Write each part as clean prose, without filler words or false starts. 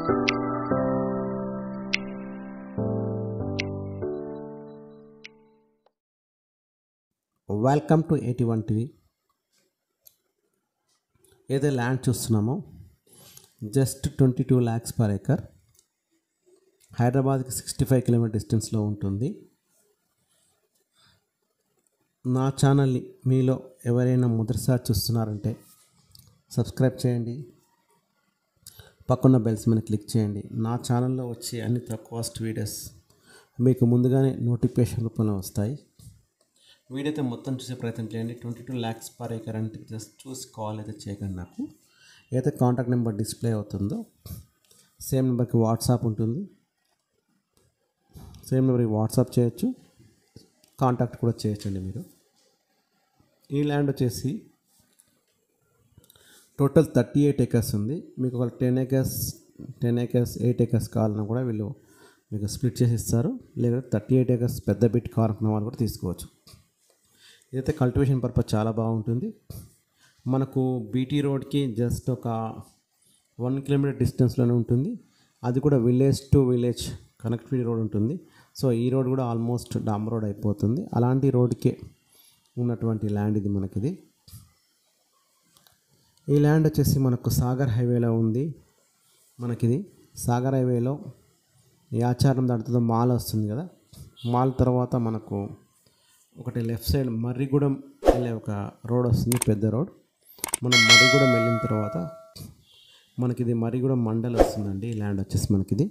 Welcome to 81 TV. ఏదో land చూస్తున్నామో just 22 lakhs per acre, హైదరాబాద్కి 65 km డిస్టెన్స్లో ఉంటుంది. నా ఛానల్ని మీలో ఎవరైనా మొదటిసారి చూస్తున్నారంటే సబ్స్క్రైబ్ చేయండి, పక్కన బెల్స్ మీద క్లిక్ చేయండి. నా ఛానల్లో వచ్చే అన్ని తక్కువ కాస్ట్ వీడియోస్ మీకు ముందుగానే నోటిఫికేషన్ రూపంలో వస్తాయి. వీడియో అయితే మొత్తం చూసే ప్రయత్నం చేయండి. 22 lakhs per acre అంటే జస్ట్ చూసి కాల్ అయితే చేయకండి. నాకు ఏదైతే కాంటాక్ట్ నెంబర్ డిస్ప్లే అవుతుందో సేమ్ నెంబర్కి వాట్సాప్ ఉంటుంది. సేమ్ నెంబర్కి వాట్సాప్ చేయొచ్చు, కాంటాక్ట్ కూడా చేయొచ్చండి మీరు. ఈ ల్యాండ్ వచ్చేసి టోటల్ 38 acres ఉంది. మీకు ఒక 10 acres 8 acres కావాలన్నా కూడా వీళ్ళు మీకు స్ప్లిట్ చేసి ఇస్తారు. లేదా 38 acres పెద్ద బిట్ కావాలనుకున్న వాళ్ళు కూడా తీసుకోవచ్చు. ఇదైతే కల్టివేషన్ పర్పస్ చాలా బాగుంటుంది. మనకు బీటీ రోడ్కి జస్ట్ ఒక 1 km డిస్టెన్స్లోనే ఉంటుంది. అది కూడా village to village connectivity road ఉంటుంది. సో ఈ రోడ్ కూడా ఆల్మోస్ట్ డాంబర్ రోడ్ అయిపోతుంది. అలాంటి రోడ్కే ఉన్నటువంటి ల్యాండ్ ఇది మనకిది. ఈ ల్యాండ్ వచ్చేసి మనకు సాగర్ హైవేలో ఉంది. మనకిది సాగర్ హైవేలో యాచారం దాటుతో మాల్ వస్తుంది కదా, మాల్ తర్వాత మనకు ఒకటి లెఫ్ట్ సైడ్ మర్రిగూడెం వెళ్ళే ఒక రోడ్ వస్తుంది, పెద్ద రోడ్. మనం మర్రిగూడెం వెళ్ళిన తర్వాత మనకిది మర్రిగూడెం మండల్ వస్తుందండి. ఈ ల్యాండ్ వచ్చేసి మనకిది.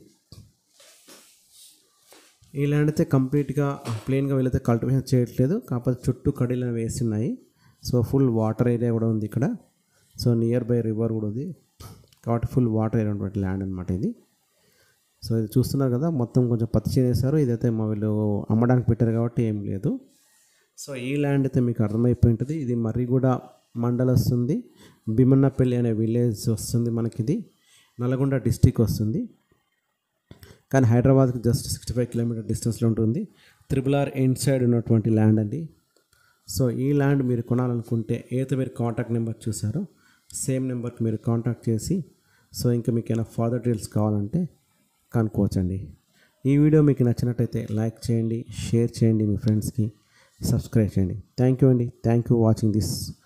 ఈ ల్యాండ్ అయితే కంప్లీట్గా ప్లెయిన్గా వెళ్ళైతే కల్టివేషన్ చేయట్లేదు, కాకపోతే చుట్టూ కడీలను వేస్తున్నాయి. సో ఫుల్ వాటర్ ఏరియా కూడా ఉంది ఇక్కడ. సో నియర్ బై రివర్ కూడా ఉంది కాబట్టి ఫుల్ వాటర్ ఏరియా ఉన్నటువంటి ల్యాండ్ అనమాట ఇది. సో ఇది చూస్తున్నారు కదా, మొత్తం కొంచెం పత్తి చేశారు. ఇదైతే మా వీళ్ళు అమ్మడానికి పెట్టారు కాబట్టి ఏం లేదు. సో ఈ ల్యాండ్ అయితే మీకు అర్థమైపోయి ఉంటుంది. ఇది మర్రిగూడ మండల్ వస్తుంది, భీమన్నపల్లి అనే విలేజ్ వస్తుంది మనకిది, నల్గొండ డిస్టిక్ వస్తుంది. కానీ హైదరాబాద్కి జస్ట్ 65 km డిస్టెన్స్లో ఉంటుంది. RRR ఎండ్ సైడ్ ఉన్నటువంటి ల్యాండ్ అండి. సో ఈ ల్యాండ్ మీరు కొనాలనుకుంటే ఏదైతే మీరు కాంటాక్ట్ నెంబర్ చూసారో సేమ్ నెంబర్కి మీరు కాంటాక్ట్ చేసి సో ఇంకా మీకు ఏమైనా ఫర్దర్ డీటెయిల్స్ కావాలంటే కనుక్కోవచ్చండి. ఈ వీడియో మీకు నచ్చినట్టయితే లైక్ చేయండి, షేర్ చేయండి, మీ ఫ్రెండ్స్కి సబ్స్క్రైబ్ చేయండి. థ్యాంక్ యూ అండి. Thank you watching this